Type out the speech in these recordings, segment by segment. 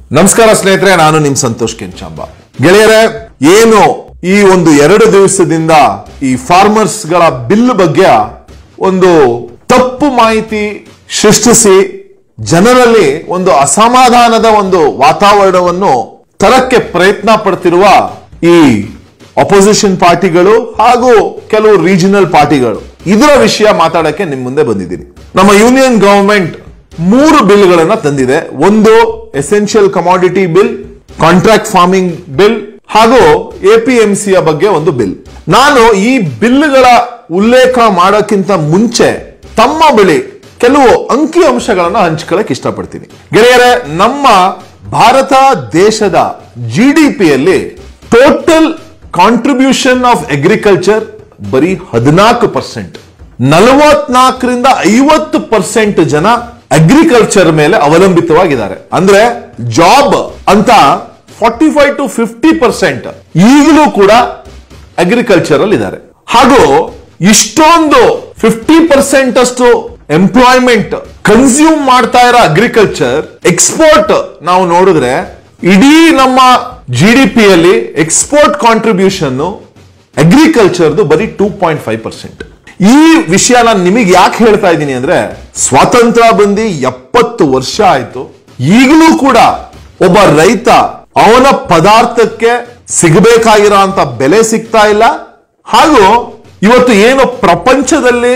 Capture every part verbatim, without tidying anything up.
ನಮಸ್ಕಾರ ಸ್ನೇಹಿತರೆ, ನಾನು ನಿಮ್ ಸಂತೋಷ್ ಕೆಂಚಾಂಬ. ಗೆಳೆಯರೆ, ಏನು ಈ ಒಂದು ಎರಡು ದಿವಸದಿಂದ ಈ ಫಾರ್ಮರ್ಸ್ ಗಳ ಬಿಲ್ ಬಗ್ಗೆ ಒಂದು ತಪ್ಪು ಮಾಹಿತಿ ಸೃಷ್ಟಿಸಿ ಜನರಲ್ಲಿ ಒಂದು ಅಸಮಾಧಾನದ ಒಂದು ವಾತಾವರಣವನ್ನು ತರಕ್ಕೆ ಪ್ರಯತ್ನ ಪಡ್ತಿರುವ ಈ ಅಪೋಸಿಷನ್ ಪಾರ್ಟಿಗಳು ಹಾಗೂ ಕೆಲವು ರೀಜನಲ್ ಪಾರ್ಟಿಗಳು, ಇದರ ವಿಷಯ ಮಾತಾಡಕ್ಕೆ ನಿಮ್ ಮುಂದೆ ಬಂದಿದ್ದೀನಿ. ನಮ್ಮ ಯೂನಿಯನ್ ಗವರ್ಮೆಂಟ್ ಮೂರು ಬಿಲ್ಗಳನ್ನ ತಂದಿದೆ. ಒಂದು essential commodity bill, contract farming bill ಹಾಗೂ ಎಪಿಎಂಸಿಯ ಬಗ್ಗೆ ಒಂದು ಬಿಲ್. ನಾನು ಈ ಬಿಲ್ಗಳ ಉಲ್ಲೇಖ ಮಾಡೋಕ್ಕಿಂತ ಮುಂಚೆ ತಮ್ಮ ಬಳಿ ಕೆಲವು ಅಂಕಿ ಅಂಶಗಳನ್ನ ಹಂಚ್ಕೊಳ್ಳಕ್ ಇಷ್ಟಪಡ್ತೀನಿ. ಗೆಳೆಯರೆ, ನಮ್ಮ ಭಾರತ ದೇಶದ ಜಿ ಡಿ ಪಿಯಲ್ಲಿ ಟೋಟಲ್ ಕಾಂಟ್ರಿಬ್ಯೂಷನ್ ಆಫ್ ಅಗ್ರಿಕಲ್ಚರ್ ಬರೀ ಹದಿನಾಲ್ಕು ಪರ್ಸೆಂಟ್. ನಲವತ್ನಾಲ್ಕರಿಂದ ಐವತ್ತು ಪರ್ಸೆಂಟ್ ಜನ ಅಗ್ರಿಕಲ್ಚರ್ ಮೇಲೆ ಅವಲಂಬಿತವಾಗಿದ್ದಾರೆ. ಅಂದ್ರೆ ಜಾಬ್ ಅಂತ forty five to fifty percent ಈಗಲೂ ಕೂಡ ಅಗ್ರಿಕಲ್ಚರ್ ಅಲ್ಲಿ ಇದ್ದಾರೆ. ಹಾಗೂ ಇಷ್ಟೊಂದು ಫಿಫ್ಟಿ ಪರ್ಸೆಂಟ್ ಅಷ್ಟು ಎಂಪ್ಲಾಯ್ಮೆಂಟ್ ಕನ್ಸ್ಯೂಮ್ ಮಾಡ್ತಾ ಇರೋ ಅಗ್ರಿಕಲ್ಚರ್, ಎಕ್ಸ್ಪೋರ್ಟ್ ನಾವು ನೋಡಿದ್ರೆ ಇಡೀ ನಮ್ಮ ಜಿ ಡಿ ಪಿಯಲ್ಲಿ ಎಕ್ಸ್ಪೋರ್ಟ್ ಕಾಂಟ್ರಿಬ್ಯೂಷನ್ ಅಗ್ರಿಕಲ್ಚರ್ದು ಬರೀ ಟೂ ಪಾಯಿಂಟ್ ಫೈವ್ ಪರ್ಸೆಂಟ್. ಈ ವಿಷಯ ನಾನು ನಿಮಗೆ ಯಾಕೆ ಹೇಳ್ತಾ ಇದ್ದೀನಿ ಅಂದ್ರೆ, ಸ್ವಾತಂತ್ರ್ಯ ಬಂದು ಎಪ್ಪತ್ತು ವರ್ಷ ಆಯ್ತು, ಈಗಲೂ ಕೂಡ ಒಬ್ಬ ರೈತ ಅವನ ಪದಾರ್ಥಕ್ಕೆ ಸಿಗಬೇಕಾಗಿರೋ ಅಂತ ಬೆಲೆ ಸಿಗ್ತಾ ಇಲ್ಲ. ಹಾಗೂ ಇವತ್ತು ಏನು ಪ್ರಪಂಚದಲ್ಲಿ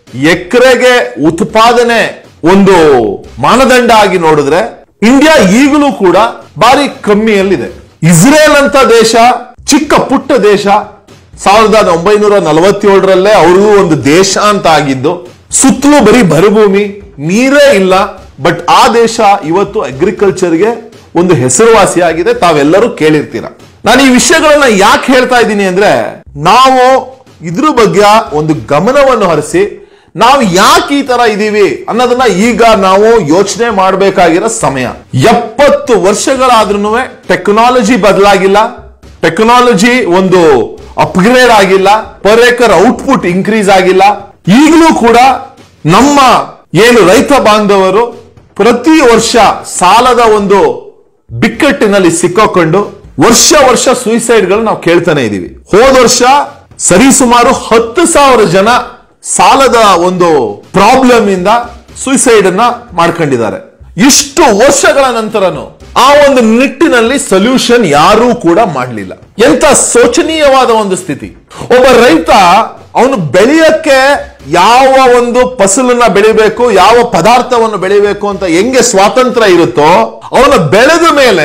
ಎಕರೆಗೆ ಉತ್ಪಾದನೆ ಒಂದು ಮಾನದಂಡ ಆಗಿ ನೋಡಿದ್ರೆ ಇಂಡಿಯಾ ಈಗಲೂ ಕೂಡ ಬಾರಿ ಕಮ್ಮಿಯಲ್ಲಿದೆ. ಇಸ್ರೇಲ್ ಅಂತ ದೇಶ, ಚಿಕ್ಕ ಪುಟ್ಟ ದೇಶ, ಸಾವಿರದ ಒಂಬೈನೂರ ನಲವತ್ತೇಳರಲ್ಲೇ ಅವ್ರಿಗೂ ಒಂದು ದೇಶ ಅಂತ ಆಗಿದ್ದು, ಸುತ್ತಲೂ ಬರೀ ಬರಭೂಮಿ, ನೀರೇ ಇಲ್ಲ. ಬಟ್ ಆ ದೇಶ ಇವತ್ತು ಅಗ್ರಿಕಲ್ಚರ್ಗೆ ಒಂದು ಹೆಸರುವಾಸಿ ಆಗಿದೆ. ತಾವೆಲ್ಲರೂ ಕೇಳಿರ್ತೀರ. ನಾನು ಈ ವಿಷಯಗಳನ್ನ ಯಾಕೆ ಹೇಳ್ತಾ ಇದ್ದೀನಿ ಅಂದ್ರೆ, ನಾವು ಇದ್ರ ಬಗ್ಗೆ ಒಂದು ಗಮನವನ್ನು ಹರಿಸಿ ನಾವು ಯಾಕೆ ಈ ತರ ಇದೀವಿ ಅನ್ನೋದನ್ನ ಈಗ ನಾವು ಯೋಚನೆ ಮಾಡಬೇಕಾಗಿರೋ ಸಮಯ. ಎಪ್ಪತ್ತು ವರ್ಷಗಳಾದ್ರೂ ಟೆಕ್ನಾಲಜಿ ಬದಲಾಗಿಲ್ಲ, ಟೆಕ್ನಾಲಜಿ ಒಂದು ಅಪ್ಗ್ರೇಡ್ ಆಗಿಲ್ಲ, ಪರ್ ಏಕರ್ ಔಟ್ಪುಟ್ ಇನ್ಕ್ರೀಸ್ ಆಗಿಲ್ಲ. ಈಗಲೂ ಕೂಡ ನಮ್ಮ ಏನು ರೈತ ಬಾಂಧವರು ಪ್ರತಿ ವರ್ಷ ಸಾಲದ ಒಂದು ಬಿಕ್ಕಟ್ಟಿನಲ್ಲಿ ಸಿಕ್ಕಾಕೊಂಡು ವರ್ಷ ವರ್ಷ ಸುಯಿಸೈಡ್ ಗಳು ನಾವು ಕೇಳ್ತಾನೆ ಇದೀವಿ. ಹೋದ ವರ್ಷ ಸರಿಸುಮಾರು ಹತ್ತು ಸಾವಿರ ಜನ ಸಾಲದ ಒಂದು ಪ್ರಾಬ್ಲಮ್ ಇಂದ ಸುಯಿಸೈಡ್ ಅನ್ನ ಮಾಡ್ಕೊಂಡಿದ್ದಾರೆ. ಇಷ್ಟು ವರ್ಷಗಳ ನಂತರನು ಆ ಒಂದು ನಿಟ್ಟಿನಲ್ಲಿ ಸೊಲ್ಯೂಷನ್ ಯಾರೂ ಕೂಡ ಮಾಡಲಿಲ್ಲ. ಎಂತ ಶೋಚನೀಯವಾದ ಒಂದು ಸ್ಥಿತಿ. ಒಬ್ಬ ರೈತ ಅವನು ಬೆಳೆಯಕ್ಕೆ ಯಾವ ಒಂದು ಫಸಲನ್ನ ಬೆಳಿಬೇಕು, ಯಾವ ಪದಾರ್ಥವನ್ನು ಬೆಳಿಬೇಕು ಅಂತ ಹೆಂಗೆ ಸ್ವಾತಂತ್ರ್ಯ ಇರುತ್ತೋ, ಅವನ ಬೆಳೆದ ಮೇಲೆ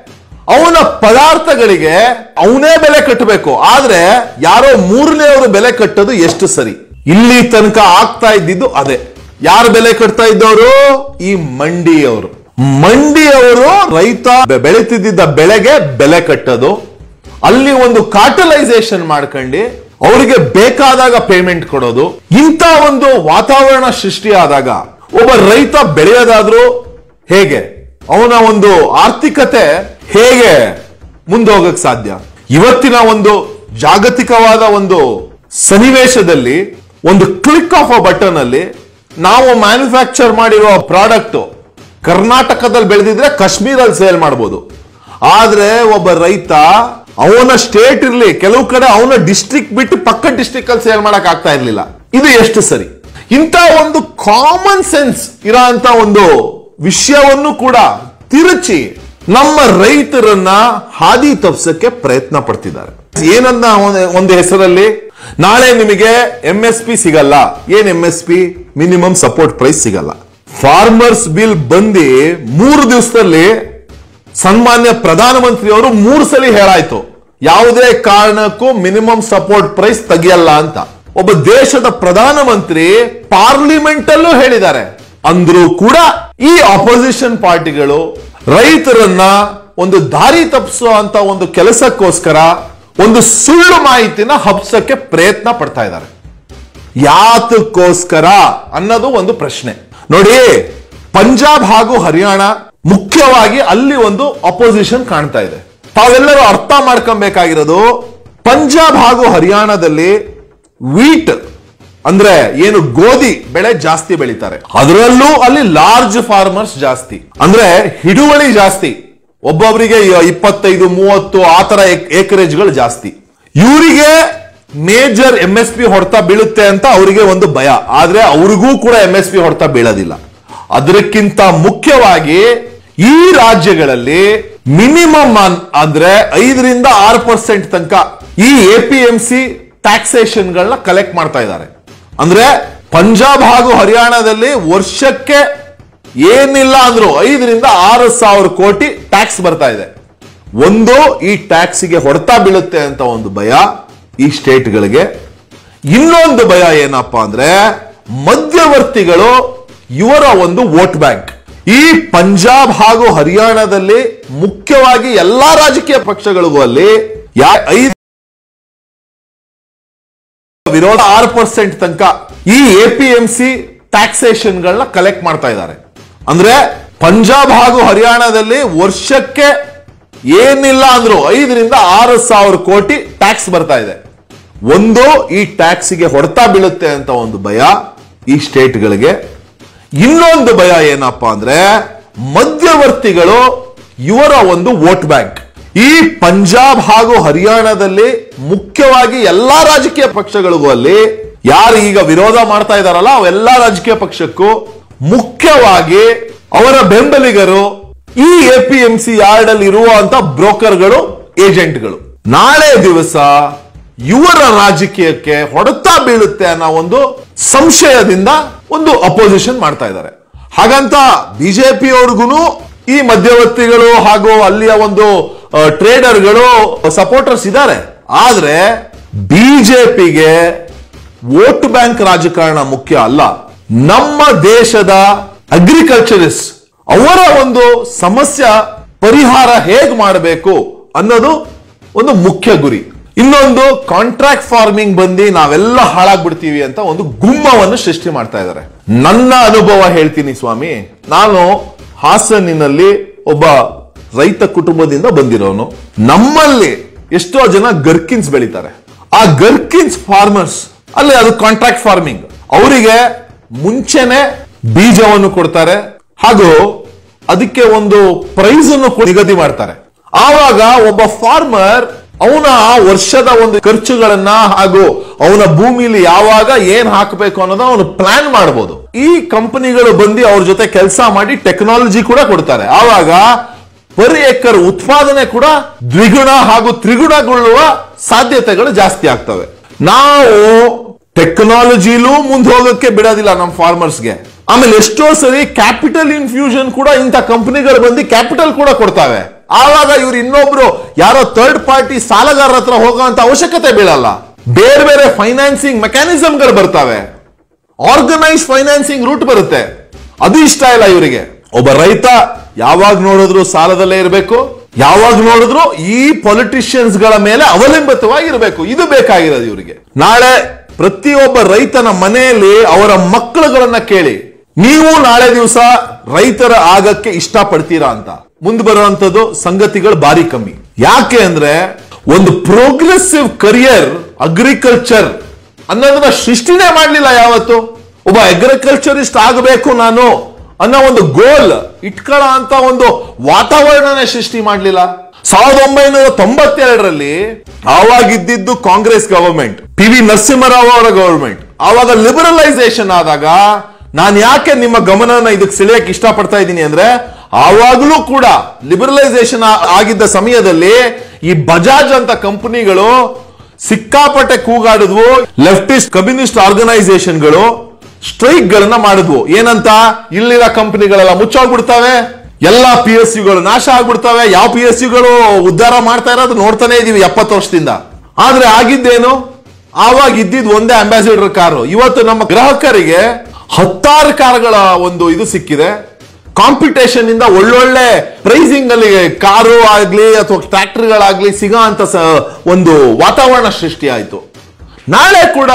ಅವನ ಪದಾರ್ಥಗಳಿಗೆ ಅವನೇ ಬೆಲೆ ಕಟ್ಟಬೇಕು. ಆದ್ರೆ ಯಾರೋ ಮೂರನೇವರು ಬೆಲೆ ಕಟ್ಟೋದು ಎಷ್ಟು ಸರಿ? ಇಲ್ಲಿ ತನಕ ಆಗ್ತಾ ಇದ್ದಿದ್ದು ಅದೇ. ಯಾರು ಬೆಲೆ ಕಟ್ತಾ ಇದ್ದವರು? ಈ ಮಂಡಿಯವರು. ಮಂಡಿಯವರು ರೈತ ಬೆಳೆತಿದ್ದ ಬೆಳೆಗೆ ಬೆಲೆ ಕಟ್ಟೋದು, ಅಲ್ಲಿ ಒಂದು ಕಾರ್ಟಲೈಸೇಷನ್ ಮಾಡ್ಕೊಂಡು ಅವರಿಗೆ ಬೇಕಾದಾಗ ಪೇಮೆಂಟ್ ಕೊಡೋದು. ಇಂಥ ಒಂದು ವಾತಾವರಣ ಸೃಷ್ಟಿಯಾದಾಗ ಒಬ್ಬ ರೈತ ಬೆಳೆಯೋದಾದ್ರೂ ಹೇಗೆ, ಅವನ ಒಂದು ಆರ್ಥಿಕತೆ ಹೇಗೆ ಮುಂದೋಗಕ್ ಸಾಧ್ಯ? ಇವತ್ತಿನ ಒಂದು ಜಾಗತಿಕವಾದ ಒಂದು ಸನ್ನಿವೇಶದಲ್ಲಿ ಒಂದು ಕ್ಲಿಕ್ ಆಫ್ ಅ ಬಟನ್ ಅಲ್ಲಿ ನಾವು ಮ್ಯಾನುಫ್ಯಾಕ್ಚರ್ ಮಾಡಿರುವ ಪ್ರಾಡಕ್ಟ್ ಕರ್ನಾಟಕದಲ್ಲಿ ಬೆಳೆದಿದ್ರೆ ಕಾಶ್ಮೀರಲ್ಲಿ ಸೇಲ್ ಮಾಡಬಹುದು. ಆದ್ರೆ ಒಬ್ಬ ರೈತ ಅವನ ಸ್ಟೇಟ್ ಇರ್ಲಿ, ಕೆಲವು ಕಡೆ ಅವನ ಡಿಸ್ಟ್ರಿಕ್ಟ್ ಬಿಟ್ಟು ಪಕ್ಕ ಡಿಸ್ಟ್ರಿಕ್ಟ್ ಅಲ್ಲಿ ಸೇಲ್ ಮಾಡಕ್ ಆಗ್ತಾ ಇರ್ಲಿಲ್ಲ. ಇದು ಎಷ್ಟು ಸರಿ? ಇಂಥ ಒಂದು ಕಾಮನ್ ಸೆನ್ಸ್ ಇರೋ ಅಂತ ಒಂದು ವಿಷಯವನ್ನು ಕೂಡ ತಿರುಚಿ ನಮ್ಮ ರೈತರನ್ನ ಹಾದಿ ತಪ್ಪಿಸಕ್ಕೆ ಪ್ರಯತ್ನ ಪಡ್ತಿದ್ದಾರೆ. ಏನನ್ನ ಒಂದು ಹೆಸರಲ್ಲಿ ನಾಳೆ ನಿಮಗೆ ಎಂ ಎಸ್ ಪಿ ಸಿಗಲ್ಲ. ಏನ್ M S P? Minimum support price ಸಿಗಲ್ಲ. ಫಾರ್ಮರ್ಸ್ ಬಿಲ್ ಬಂದು ಮೂರು ದಿವಸದಲ್ಲಿ ಸನ್ಮಾನ್ಯ ಪ್ರಧಾನಮಂತ್ರಿಯವರು ಮೂರು ಸಲ ಹೇಳಾಯ್ತು, ಯಾವುದೇ ಕಾರಣಕ್ಕೂ ಮಿನಿಮಮ್ ಸಪೋರ್ಟ್ ಪ್ರೈಸ್ ತೆಗಿಯಲ್ಲ ಅಂತ. ಒಬ್ಬ ದೇಶದ ಪ್ರಧಾನಮಂತ್ರಿ ಪಾರ್ಲಿಮೆಂಟ್ ಅಲ್ಲೂ ಹೇಳಿದ್ದಾರೆ. ಅಂದ್ರೂ ಕೂಡ ಈ ಅಪೋಸಿಷನ್ ಪಾರ್ಟಿಗಳು ರೈತರನ್ನ ಒಂದು ದಾರಿ ತಪ್ಪಿಸುವಂತ ಒಂದು ಕೆಲಸಕ್ಕೋಸ್ಕರ ಒಂದು ಸುಳ್ಳು ಮಾಹಿತಿನ ಹಬ್ಸಕ್ಕೆ ಪ್ರಯತ್ನ ಪಡ್ತಾ ಇದ್ದಾರೆ. ಯಾತಕ್ಕೋಸ್ಕರ ಅನ್ನೋದು ಒಂದು ಪ್ರಶ್ನೆ. ನೋಡಿ, ಪಂಜಾಬ್ ಹಾಗೂ ಹರಿಯಾಣ ಮುಖ್ಯವಾಗಿ ಅಲ್ಲಿ ಒಂದು ಅಪೋಸಿಷನ್ ಕಾಣ್ತಾ ಇದೆ. ತಾವೆಲ್ಲರೂ ಅರ್ಥ ಮಾಡ್ಕೊಬೇಕಾಗಿರೋದು, ಪಂಜಾಬ್ ಹಾಗೂ ಹರಿಯಾಣದಲ್ಲಿ ವೀಟ್ ಅಂದ್ರೆ ಏನು ಗೋಧಿ ಬೆಳೆ ಜಾಸ್ತಿ ಬೆಳೀತಾರೆ. ಅದರಲ್ಲೂ ಅಲ್ಲಿ ಲಾರ್ಜ್ ಫಾರ್ಮರ್ಸ್ ಜಾಸ್ತಿ, ಅಂದ್ರೆ ಹಿಡುವಳಿ ಜಾಸ್ತಿ. ಒಬ್ಬೊಬ್ಬರಿಗೆ ಇಪ್ಪತ್ತೈದು ಮೂವತ್ತು ಆ ತರ ಏಕರೇಜ್ಗಳು ಜಾಸ್ತಿ. ಇವರಿಗೆ ಮೇಜರ್ ಎಂ ಎಸ್ ಪಿ ಹೊಡೆತ ಬೀಳುತ್ತೆ ಅಂತ ಅವರಿಗೆ ಒಂದು ಭಯ. ಆದ್ರೆ ಅವ್ರಿಗೂ ಕೂಡ ಎಂ ಎಸ್ ಪಿ ಹೊಡೆತ ಬೀಳೋದಿಲ್ಲ. ಅದಕ್ಕಿಂತ ಮುಖ್ಯವಾಗಿ ಈ ರಾಜ್ಯಗಳಲ್ಲಿ ಮಿನಿಮಮ್ ಅಂದ್ರೆ ಐದರಿಂದ ಆರು ಪರ್ಸೆಂಟ್ ತನಕ ಈ A P M C taxation ಗಳನ್ನ ಕಲೆಕ್ಟ್ ಮಾಡ್ತಾ ಇದ್ದಾರೆ. ಅಂದ್ರೆ ಪಂಜಾಬ್ ಹಾಗೂ ಹರಿಯಾಣದಲ್ಲಿ ವರ್ಷಕ್ಕೆ ಏನಿಲ್ಲ ಅಂದ್ರೂ ಐದರಿಂದ ಆರು ಸಾವಿರ ಕೋಟಿ ಟ್ಯಾಕ್ಸ್ ಬರ್ತಾ ಇದೆ. ಒಂದು ಈ ಟ್ಯಾಕ್ಸ್ಗೆ ಹೊಡೆತ ಬೀಳುತ್ತೆ ಅಂತ ಒಂದು ಭಯ ಈ ಸ್ಟೇಟ್ಗಳಿಗೆ. ಇನ್ನೊಂದು ಭಯ ಏನಪ್ಪಾ ಅಂದ್ರೆ ಮಧ್ಯವರ್ತಿಗಳು ಇವರ ಒಂದು ವೋಟ್ ಬ್ಯಾಂಕ್. ಈ ಪಂಜಾಬ್ ಹಾಗೂ ಹರಿಯಾಣದಲ್ಲಿ ಮುಖ್ಯವಾಗಿ ಎಲ್ಲಾ ರಾಜಕೀಯ ಪಕ್ಷಗಳಿಗೂ ಅಲ್ಲಿ ಐದು ವಿರೋಧ ಆರು ಪರ್ಸೆಂಟ್ ತನಕ ಈ A P M C taxation ಗಳನ್ನ ಕಲೆಕ್ಟ್ ಮಾಡ್ತಾ ಇದ್ದಾರೆ. ಅಂದ್ರೆ ಪಂಜಾಬ್ ಹಾಗೂ ಹರಿಯಾಣದಲ್ಲಿ ವರ್ಷಕ್ಕೆ ಏನಿಲ್ಲ ಅಂದ್ರೂ ಐದರಿಂದ ಆರು ಸಾವಿರ ಕೋಟಿ ಟ್ಯಾಕ್ಸ್ ಬರ್ತಾ ಇದೆ. ಒಂದು ಈ ಟ್ಯಾಕ್ಸ್ಗೆ ಹೊಡೆತ ಬೀಳುತ್ತೆ ಅಂತ ಒಂದು ಭಯ ಈ ಸ್ಟೇಟ್ಗಳಿಗೆ. ಇನ್ನೊಂದು ಭಯ ಏನಪ್ಪಾ ಅಂದ್ರೆ ಮಧ್ಯವರ್ತಿಗಳು ಇವರ ಒಂದು ವೋಟ್ ಬ್ಯಾಂಕ್. ಈ ಪಂಜಾಬ್ ಹಾಗೂ ಹರಿಯಾಣದಲ್ಲಿ ಮುಖ್ಯವಾಗಿ ಎಲ್ಲಾ ರಾಜಕೀಯ ಪಕ್ಷಗಳಿಗೂ ಅಲ್ಲಿ ಯಾರು ಈಗ ವಿರೋಧ ಮಾಡ್ತಾ ಇದಾರಲ್ಲ ಅವೆಲ್ಲಾ ರಾಜಕೀಯ ಪಕ್ಷಕ್ಕೂ ಮುಖ್ಯವಾಗಿ ಅವರ ಬೆಂಬಲಿಗರು ಈ A P M C yard ಅಲ್ಲಿ ಇರುವಂತ ಬ್ರೋಕರ್ಗಳು, ಏಜೆಂಟ್ಗಳು. ನಾಳೆ ದಿವಸ ಇವರ ರಾಜಕೀಯಕ್ಕೆ ಹೊಡೆತ ಬೀಳುತ್ತೆ ಅನ್ನೋ ಒಂದು ಸಂಶಯದಿಂದ ಒಂದು ಅಪೋಸಿಷನ್ ಮಾಡ್ತಾ ಇದ್ದಾರೆ. ಹಾಗಂತ ಬಿಜೆಪಿ ಅವ್ರಿಗೂ ಈ ಮಧ್ಯವರ್ತಿಗಳು ಹಾಗೂ ಅಲ್ಲಿಯ ಒಂದು ಟ್ರೇಡರ್ಗಳು ಸಪೋರ್ಟರ್ಸ್ ಇದ್ದಾರೆ. ಆದ್ರೆ ಬಿಜೆಪಿಗೆ ವೋಟ್ ಬ್ಯಾಂಕ್ ರಾಜಕಾರಣ ಮುಖ್ಯ ಅಲ್ಲ. ನಮ್ಮ ದೇಶದ ಅಗ್ರಿಕಲ್ಚರಿಸ್ಟ್ ಅವರ ಒಂದು ಸಮಸ್ಯೆ ಪರಿಹಾರ ಹೇಗೆ ಮಾಡಬೇಕು ಅನ್ನೋದು ಒಂದು ಮುಖ್ಯ ಗುರಿ. ಇನ್ನೊಂದು ಕಾಂಟ್ರಾಕ್ಟ್ ಫಾರ್ಮಿಂಗ್ ಬಂದು ನಾವೆಲ್ಲ ಹಾಳಾಗ್ಬಿಡ್ತೀವಿ ಅಂತ ಒಂದು ಗುಮ್ಮವನ್ನು ಸೃಷ್ಟಿ ಮಾಡ್ತಾ ಇದ್ದಾರೆ. ನನ್ನ ಅನುಭವ ಹೇಳ್ತೀನಿ ಸ್ವಾಮಿ. ನಾನು ಹಾಸನಿನಲ್ಲಿ ಒಬ್ಬ ರೈತ ಕುಟುಂಬದಿಂದ ಬಂದಿರೋನು. ನಮ್ಮಲ್ಲಿ ಎಷ್ಟೋ ಜನ ಗರ್ಕಿನ್ಸ್ ಬೆಳಿತಾರೆ. ಆ ಗರ್ಕಿನ್ಸ್ ಫಾರ್ಮರ್ಸ್ ಅಲ್ಲಿ ಅದು ಕಾಂಟ್ರಾಕ್ಟ್ ಫಾರ್ಮಿಂಗ್. ಅವರಿಗೆ ಮುಂಚೆನೆ ಬೀಜವನ್ನು ಕೊಡ್ತಾರೆ ಹಾಗೂ ಅದಕ್ಕೆ ಒಂದು ಪ್ರೈಸ್ ಅನ್ನು ನಿಗದಿ ಮಾಡ್ತಾರೆ. ಆವಾಗ ಒಬ್ಬ ಫಾರ್ಮರ್ ಅವನ ವರ್ಷದ ಒಂದು ಖರ್ಚುಗಳನ್ನ ಹಾಗೂ ಅವನ ಭೂಮಿಲಿ ಯಾವಾಗ ಏನ್ ಹಾಕಬೇಕು ಅನ್ನೋದು ಅವನು ಪ್ಲಾನ್ ಮಾಡಬಹುದು. ಈ ಕಂಪನಿಗಳು ಬಂದು ಅವ್ರ ಜೊತೆ ಕೆಲಸ ಮಾಡಿ ಟೆಕ್ನಾಲಜಿ ಕೂಡ ಕೊಡ್ತಾರೆ. ಆವಾಗ ಪರ್ ಏಕರ್ ಉತ್ಪಾದನೆ ಕೂಡ ದ್ವಿಗುಣ ಹಾಗೂ ತ್ರಿಗುಣಗೊಳ್ಳುವ ಸಾಧ್ಯತೆಗಳು ಜಾಸ್ತಿ ಆಗ್ತವೆ. ನಾವು ಟೆಕ್ನಾಲಜಿಲೂ ಮುಂದೆ ಹೋಗಕ್ಕೆ ಬಿಡೋದಿಲ್ಲ ನಮ್ಮ ಫಾರ್ಮರ್ಸ್ಗೆ. ಆಮೇಲೆ ಎಷ್ಟೋ ಸರಿ ಕ್ಯಾಪಿಟಲ್ ಇನ್ಫ್ಯೂಷನ್ ಕೂಡ ಇಂಥ ಕಂಪನಿಗಳು ಬಂದು ಕ್ಯಾಪಿಟಲ್ ಕೂಡ ಕೊಡ್ತಾವೆ. ಆವಾಗ ಇವ್ರು ಇನ್ನೊಬ್ರು ಯಾರೋ ಥರ್ಡ್ ಪಾರ್ಟಿ ಸಾಲಗಾರರ ಹತ್ರ ಹೋಗುವಂತ ಅವಶ್ಯಕತೆ ಬೀಳಲ್ಲ. ಬೇರೆ ಬೇರೆ ಫೈನಾನ್ಸಿಂಗ್ ಮೆಕ್ಯಾನಿಸಮ್ಗಳು ಬರ್ತಾವೆ. ಆರ್ಗನೈಸ್ ಫೈನಾನ್ಸಿಂಗ್ ರೂಟ್ ಬರುತ್ತೆ. ಅದು ಇಷ್ಟ ಇಲ್ಲ ಇವರಿಗೆ. ಒಬ್ಬ ರೈತ ಯಾವಾಗ ನೋಡಿದ್ರು ಸಾಲದಲ್ಲೇ ಇರಬೇಕು, ಯಾವಾಗ ನೋಡಿದ್ರು ಈ ಪೊಲಿಟಿಷಿಯನ್ಸ್ ಗಳ ಮೇಲೆ ಅವಲಂಬಿತವಾಗಿರಬೇಕು. ಇದು ಬೇಕಾಗಿರೋದು ಇವರಿಗೆ. ನಾಳೆ ಪ್ರತಿಯೊಬ್ಬ ರೈತನ ಮನೆಯಲ್ಲಿ ಅವರ ಮಕ್ಕಳುಗಳನ್ನ ಕೇಳಿ, ನೀವು ನಾಳೆ ದಿವಸ ರೈತರ ಆಗಕ್ಕೆ ಇಷ್ಟಪಡ್ತೀರಾ ಅಂತ. ಮುಂದೆ ಬರುವಂತದ್ದು ಸಂಗತಿಗಳು ಬಾರಿ ಕಮ್ಮಿ. ಯಾಕೆ ಅಂದ್ರೆ ಒಂದು ಪ್ರೋಗ್ರೆಸಿವ್ ಕರಿಯರ್ ಅಗ್ರಿಕಲ್ಚರ್ ಅನ್ನೋದನ್ನ ಸೃಷ್ಟಿನೇ ಮಾಡಲಿಲ್ಲ ಯಾವತ್ತು. ಒಬ್ಬ ಅಗ್ರಿಕಲ್ಚರಿಸ್ಟ್ ಆಗಬೇಕು ನಾನು ಅನ್ನೋ ಒಂದು ಗೋಲ್ ಇಟ್ಕೊಳ್ಳೋ ಅಂತ ಒಂದು ವಾತಾವರಣನೇ ಸೃಷ್ಟಿ ಮಾಡಲಿಲ್ಲ. ಸಾವಿರದ ಒಂಬೈನೂರ ತೊಂಬತ್ತೆರಡರಲ್ಲಿ ಆವಾಗಿದ್ದು Congress government, P V Narasimha Rao ಅವರ ಗವರ್ಮೆಂಟ್. ಆವಾಗ ಲಿಬರಲೈಸೇಷನ್ ಆದಾಗ ನಾನು ಯಾಕೆ ನಿಮ್ಮ ಗಮನನ ಇದಕ್ಕೆ ಸೆಳೆಯಕ್ಕೆ ಇಷ್ಟಪಡ್ತಾ ಇದ್ದೀನಿ ಅಂದ್ರೆ, ಆವಾಗಲೂ ಕೂಡ ಲಿಬರಲೈಸೇಷನ್ ಆಗಿದ್ದ ಸಮಯದಲ್ಲಿ ಈ ಬಜಾಜ್ ಅಂತ ಕಂಪನಿಗಳು ಸಿಕ್ಕಾಪಟ್ಟೆ ಕೂಗಾಡಿದ್ವು. ಲೆಫ್ಟಿಸ್ಟ್ ಕಮ್ಯುನಿಸ್ಟ್ ಆರ್ಗನೈಸೇಷನ್ಗಳು ಸ್ಟ್ರೈಕ್ ಗಳನ್ನ ಮಾಡಿದ್ವು. ಏನಂತ, ಇಲ್ಲಿರೋ ಕಂಪನಿಗಳೆಲ್ಲ ಮುಚ್ಚೋಗ್ಬಿಡ್ತವೆ, ಎಲ್ಲಾ ಪಿ ಎಸ್ ಯುಗಳು ನಾಶ ಆಗ್ಬಿಡ್ತವೆ. ಯಾವ ಪಿ ಎಸ್ ಯುಗಳು ಉದ್ಧಾರ ಮಾಡ್ತಾ ಇರೋದು ನೋಡ್ತಾನೆ ಇದೀವಿ ಎಪ್ಪತ್ತು ವರ್ಷದಿಂದ. ಆದ್ರೆ ಆಗಿದ್ದೇನು, ಆವಾಗ ಇದ್ದಿದ್ ಒಂದೇ ಅಂಬಾಸಿಡರ್ ಕಾರು. ಇವತ್ತು ನಮ್ಮ ಗ್ರಾಹಕರಿಗೆ ಹತ್ತಾರು ಕಾರುಗಳ ಒಂದು ಇದು ಸಿಕ್ಕಿದೆ. ಕಾಂಪಿಟೇಷನ್ ಇಂದ ಒಳ್ಳೊಳ್ಳೆ ಪ್ರೈಸಿಂಗ್ ಅಲ್ಲಿ ಕಾರು ಆಗ್ಲಿ ಅಥವಾ ಟ್ರ್ಯಾಕ್ಟರ್ಗಳಾಗ್ಲಿ ಸಿಗೋ ಅಂತ ಒಂದು ವಾತಾವರಣ ಸೃಷ್ಟಿ ಆಯ್ತು. ನಾಳೆ ಕೂಡ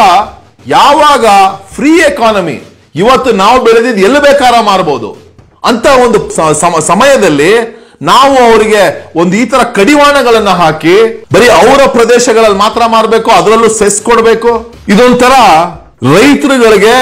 ಯಾವಾಗ ಫ್ರೀ ಎಕಾನಮಿ, ಇವತ್ತು ನಾವು ಬೆಳೆದಿದ್ದು ಎಲ್ಲಿ ಬೇಕಾರ ಮಾರಬಹುದು ಅಂತ ಒಂದು ಸಮಯದಲ್ಲಿ ನಾವು ಅವರಿಗೆ ಒಂದು ಈ ತರ ಕಡಿವಾಣಗಳನ್ನ ಹಾಕಿ ಬರೀ ಅವರ ಪ್ರದೇಶಗಳಲ್ಲಿ ಮಾತ್ರ ಮಾರಬೇಕು, ಅದರಲ್ಲೂ ಸೆಸ್ ಕೊಡಬೇಕು. ಇದೊಂಥರ ರೈತರುಗಳಿಗೆ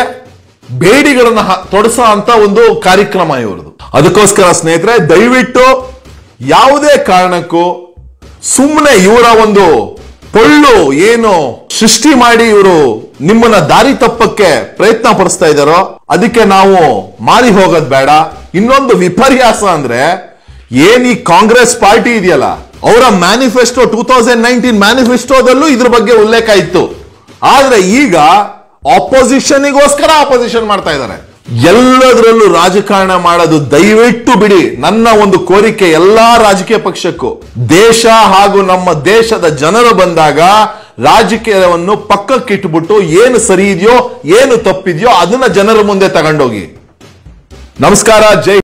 ಬೇಡಿಗಳನ್ನ ತೊಡಸೋ ಅಂತ ಒಂದು ಕಾರ್ಯಕ್ರಮ ಇವ್ರದ್ದು. ಅದಕ್ಕೋಸ್ಕರ ಸ್ನೇಹಿತರೆ, ದಯವಿಟ್ಟು ಯಾವುದೇ ಕಾರಣಕ್ಕೂ ಸುಮ್ಮನೆ ಇವರ ಒಂದು ಪೊಳ್ಳು ಏನು ಸೃಷ್ಟಿ ಮಾಡಿ ಇವರು ನಿಮ್ಮನ್ನ ದಾರಿ ತಪ್ಪಕ್ಕೆ ಪ್ರಯತ್ನ ಪಡಿಸ್ತಾ ಇದ್ದಾರೋ ಅದಕ್ಕೆ ನಾವು ಮಾರಿ ಹೋಗೋದ್ ಬೇಡ. ಇನ್ನೊಂದು ವಿಪರ್ಯಾಸ ಅಂದ್ರೆ ಏನ್ ಈ ಕಾಂಗ್ರೆಸ್ ಪಾರ್ಟಿ ಇದೆಯಲ್ಲ, ಅವರ ಮ್ಯಾನಿಫೆಸ್ಟೋ ಟೂ ತೌಸಂಡ್ ನೈನ್ಟೀನ್ ಮ್ಯಾನಿಫೆಸ್ಟೋದಲ್ಲೂ ಇದ್ರ ಬಗ್ಗೆ ಉಲ್ಲೇಖ ಇತ್ತು. ಆದ್ರೆ ಈಗ ಆಪೋಸಿಷನ್ಗೋಸ್ಕರ ಆಪೋಸಿಷನ್ ಮಾಡ್ತಾ ಇದ್ದಾರೆ. ಎಲ್ಲದರಲ್ಲೂ ರಾಜಕಾರಣ ಮಾಡೋದು ದಯವಿಟ್ಟು ಬಿಡಿ. ನನ್ನ ಒಂದು ಕೋರಿಕೆ ಎಲ್ಲಾ ರಾಜಕೀಯ ಪಕ್ಷಕ್ಕೂ, ದೇಶ ಹಾಗೂ ನಮ್ಮ ದೇಶದ ಜನರು ಬಂದಾಗ ರಾಜಕೀಯವನ್ನು ಪಕ್ಕಕ್ಕಿಟ್ಬಿಟ್ಟು ಏನು ಸರಿ ಇದೆಯೋ ಏನು ತಪ್ಪಿದೆಯೋ ಅದನ್ನ ಜನರ ಮುಂದೆ ತಗೊಂಡೋಗಿ. ನಮಸ್ಕಾರ. ಜೈ